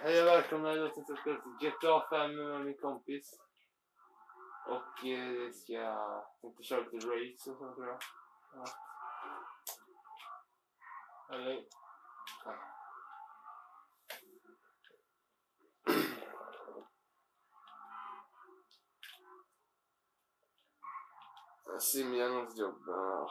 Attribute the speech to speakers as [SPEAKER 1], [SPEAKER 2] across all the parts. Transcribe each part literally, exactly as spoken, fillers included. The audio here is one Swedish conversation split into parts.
[SPEAKER 1] Hej och välkomna till G T A fem med min kompis. Och eh, det ska jag inte köra lite race och så tror jag. Ja. Eller... Ja. Simjans jobb. Ja.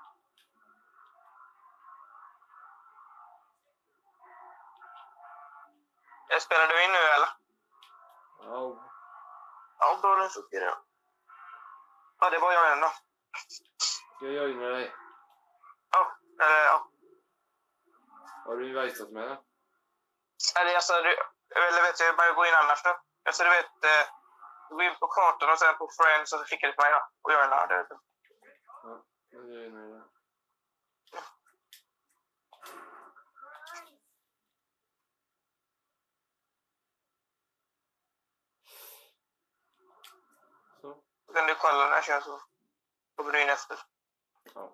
[SPEAKER 2] Spelar du in nu eller?
[SPEAKER 1] Ja.
[SPEAKER 2] Ja, bra nu funkar det. Ja, det var jag ändå.
[SPEAKER 1] Ska jag joina dig?
[SPEAKER 2] Ja, eller ja.
[SPEAKER 1] Har du invitat med det?
[SPEAKER 2] Eller alltså, du, eller vet du, bara gå in annars då. Alltså du vet, eh, gå in på kartan och sen på Friends och så skickar du till mig då. Och gör en här, det.
[SPEAKER 1] Ja, jag joinar dig. Så.
[SPEAKER 2] Så kan du kolla när jag kör så. Kommer du in efter.
[SPEAKER 1] Ja.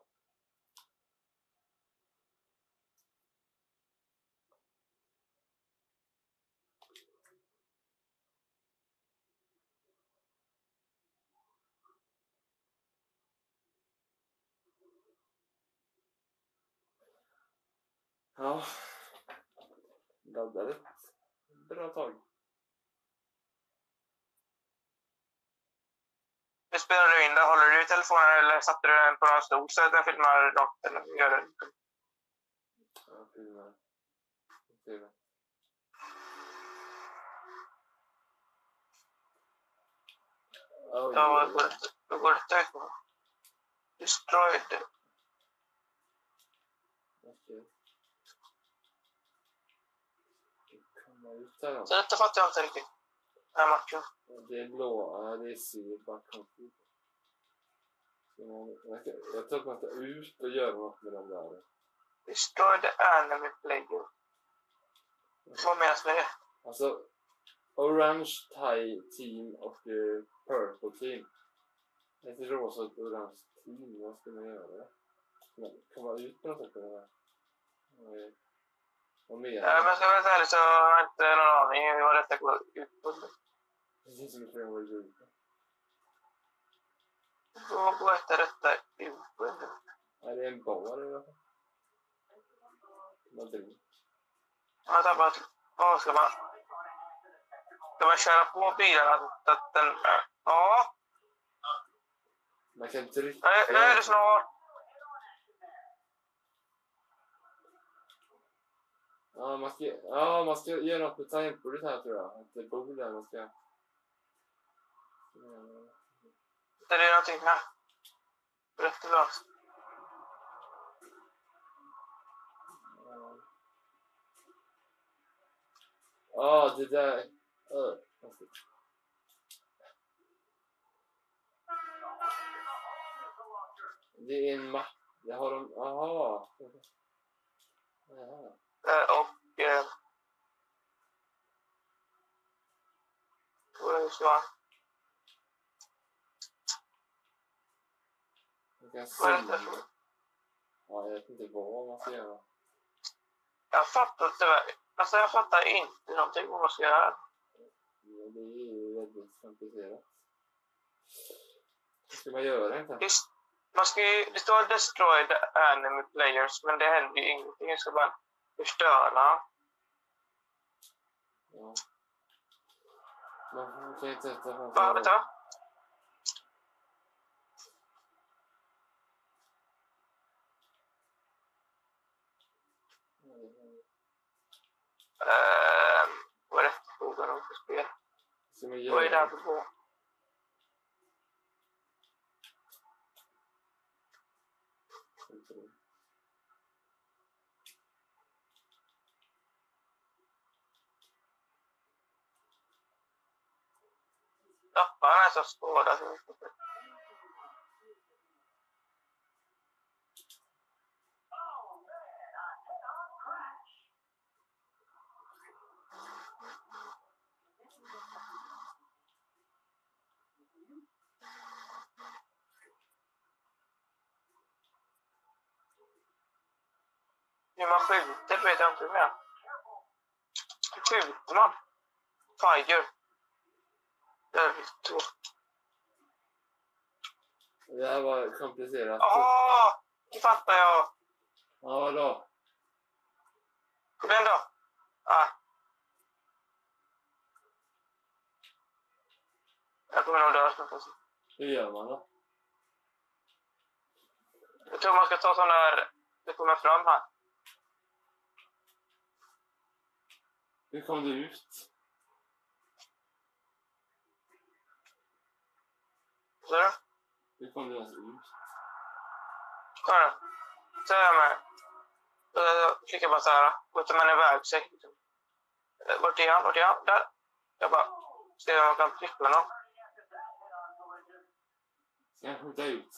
[SPEAKER 1] Ja. Laddade ett bra tag.
[SPEAKER 2] Hur spelar du in då? Håller du i telefonen eller satte du den på någon stol så att den filmar rakt eller gör det?
[SPEAKER 1] Ja, filmar. Ser det. Oh,
[SPEAKER 2] Ja,
[SPEAKER 1] yeah.
[SPEAKER 2] då går det, då går det ut på. Destroyed.
[SPEAKER 1] Okej. Komma ut här då.
[SPEAKER 2] Så detta fattar jag inte riktigt. Den här matchen.
[SPEAKER 1] Det är blå, ja, det är syr bara konflikt. Jag tror att man ska ut och göra något med de där.
[SPEAKER 2] Destroy the enemy player. Vad menas med det?
[SPEAKER 1] Alltså, orange Thai team och uh, purple team. Ett rosa och orange team, vad ska man göra? Man komma ut på något sätt med det här. Vad menar
[SPEAKER 2] Ja, men ska jag vara ärlig så har jag inte någon aning om vad detta går ut på.
[SPEAKER 1] Precis som du får gå ut på.
[SPEAKER 2] Vad går efter detta ut på?
[SPEAKER 1] Är det en bar eller vad? Vad drink?
[SPEAKER 2] Jag har tappat. Vad ska man? Ska man köra på bilarna så att den... Ja.
[SPEAKER 1] Man kan trycka.
[SPEAKER 2] Nu nu är det snart.
[SPEAKER 1] Ja, man ska, ja, man ska göra något med tangentbordet här tror jag. Att det är bord där man ska...
[SPEAKER 2] Det är någonting här. Berätta för oss.
[SPEAKER 1] Ja, det där... Uh, det är en mapp. Jag har dem... Aha. Jaha.
[SPEAKER 2] Eh, och... Eh, vad är det så?
[SPEAKER 1] Jag kan
[SPEAKER 2] Vad är
[SPEAKER 1] se...
[SPEAKER 2] det för?
[SPEAKER 1] Ja, jag vet inte vad man ska göra.
[SPEAKER 2] Jag fattar inte. Alltså jag fattar inte någonting vad man ska göra.
[SPEAKER 1] Ja, det är ju väldigt komplicerat. Vad ska man göra inte?
[SPEAKER 2] Det, man ska ju, det står destroy the enemy players, men det händer ju ingenting. Jag ska bara förstöra.
[SPEAKER 1] Ja. Man kan inte sätta...
[SPEAKER 2] Va, vänta. Uh, vad är det frågan om för spel? Vad är det här för på? Tapparna är så skåda. Hur man skjuter vet jag inte mer. skjuter man? Tiger. Det är tråkigt.
[SPEAKER 1] Det här var komplicerat.
[SPEAKER 2] Åh! Det fattar jag.
[SPEAKER 1] Ja, vadå?
[SPEAKER 2] Kom igen då. Ah. Jag kommer nog dö.
[SPEAKER 1] Hur gör man då?
[SPEAKER 2] Jag tror man ska ta sån där... Det kommer fram här.
[SPEAKER 1] Hur kom du ut?
[SPEAKER 2] Ser du?
[SPEAKER 1] Hur kom du ens ut?
[SPEAKER 2] Kolla nu. Så är jag med. Jag klickar bara så här. Låter man iväg sig. Vart är han? Vart är han? Där. Jag bara... Ser om jag kan trippla någon.
[SPEAKER 1] Ska jag skjuta ut?